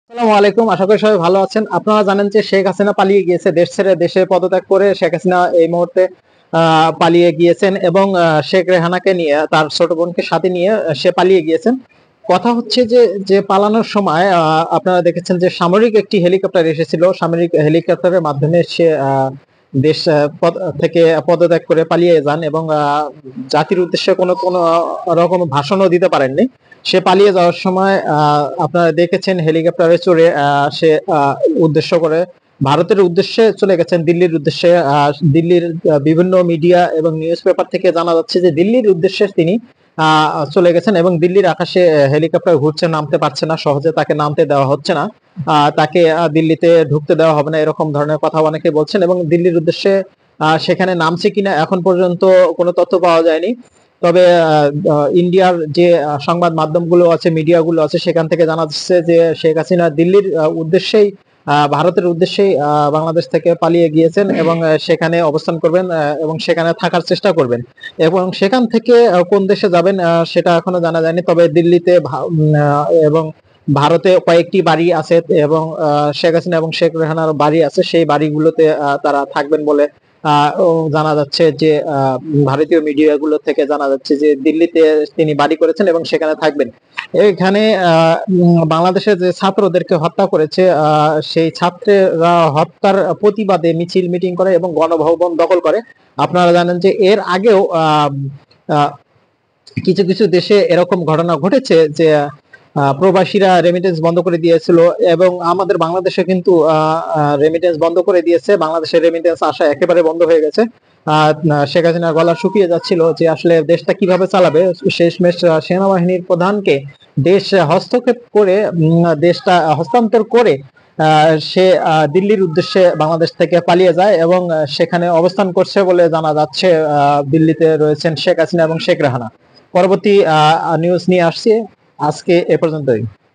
আসসালামু আলাইকুম, আশা করি সবাই ভালো আছেন। আপনারা জানেন যে শেখ হাসিনা পালিয়ে গিয়েছে, দেশ ছেড়ে দেশে পদত্যাগ করে শেখ হাসিনা এই মুহূর্তে পালিয়ে গিয়েছেন এবং শেখ রেহানাকে নিয়ে, তার ছোট বোনকে সাথে নিয়ে সে পালিয়ে গিয়েছেন। কথা হচ্ছে যে যে পালানোর সময় আপনারা দেখেছেন যে সামরিক একটি হেলিকপ্টার এসেছিল। সামরিক হেলিকপ্টারের মাধ্যমে সে দেশ থেকে পদত্যাগ করে পালিয়ে যান এবং জাতির উদ্দেশ্যে কোনো কোনো রকম ভাষণও দিতে পারেননি। সে পালিয়ে যাওয়ার সময় আপনারা দেখেছেন হেলিকপ্টারে চড়ে সে উদ্দেশ্য করে ভারতের উদ্দেশ্যে চলে গেছেন, দিল্লির উদ্দেশ্যে। দিল্লির বিভিন্ন মিডিয়া এবং নিউজ পেপার থেকে জানা যাচ্ছে যে দিল্লির উদ্দেশ্যে তিনি চলে গেছেন এবং দিল্লির আকাশে হেলিকপ্টার ঘুরছে, নামতে পারছে না, সহজে তাকে নামতে দেওয়া হচ্ছে না। তাকে দিল্লিতে ঢুকতে দেওয়া হবে না, এরকম ধরনের কথা অনেকে বলছেন এবং দিল্লির উদ্দেশ্যে সেখানে নামছে কিনা এখন পর্যন্ত কোনো তথ্য পাওয়া যায়নি। তবে ইন্ডিয়ার যে সংবাদ মাধ্যমগুলো আছে, মিডিয়াগুলো আছে, সেখান থেকে জানা যাচ্ছে যে শেখ হাসিনা দিল্লির উদ্দেশ্যেই, ভারতের উদ্দেশ্যেই বাংলাদেশ থেকে পালিয়ে গিয়েছেন এবং সেখানে অবস্থান করবেন এবং সেখানে থাকার চেষ্টা করবেন। এবং সেখান থেকে কোন দেশে যাবেন সেটা এখনো জানা যায়নি। তবে দিল্লিতে এবং ভারতে কয়েকটি বাড়ি আছে এবং শেখ হাসিনা এবং শেখ রেহানার বাড়ি আছে, সেই বাড়িগুলোতে তারা থাকবেন বলে জানা যাচ্ছে। যে ভারতীয় মিডিয়াগুলো থেকে জানা যাচ্ছে যে দিল্লিতে তিনি বাড়ি করেছেন এবং সেখানে থাকবেন। এখানে বাংলাদেশের যে ছাত্রদেরকে হত্যা করেছে, সেই ছাত্রেরা হত্যার প্রতিবাদে মিছিল মিটিং করে এবং গণভবন দখল করে। আপনারা জানেন যে এর আগেও কিছু কিছু দেশে এরকম ঘটনা ঘটেছে যে প্রবাসীরা রেমিটেন্স বন্ধ করে দিয়েছিল এবং আমাদের বাংলাদেশে কিন্তু রেমিটেন্স বন্ধ করে দিয়েছে। বাংলাদেশের রেমিটেন্স আসা একেবারে বন্ধ হয়ে গেছে। শেখ হাসিনার গলা শুকিয়ে যাচ্ছিল যে আসলে দেশটা কিভাবে চালাবে। শেষমেশ সেনাবাহিনীর প্রধানকে দেশ হস্তক্ষেপ করে দেশটা হস্তান্তর করে সে দিল্লির উদ্দেশ্যে বাংলাদেশ থেকে পালিয়ে যায় এবং সেখানে অবস্থান করছে বলে জানা যাচ্ছে। দিল্লিতে রয়েছেন শেখ হাসিনা এবং শেখ রেহানা। পরবর্তী নিউজ নিয়ে আসছি, আজকে এ পর্যন্তই।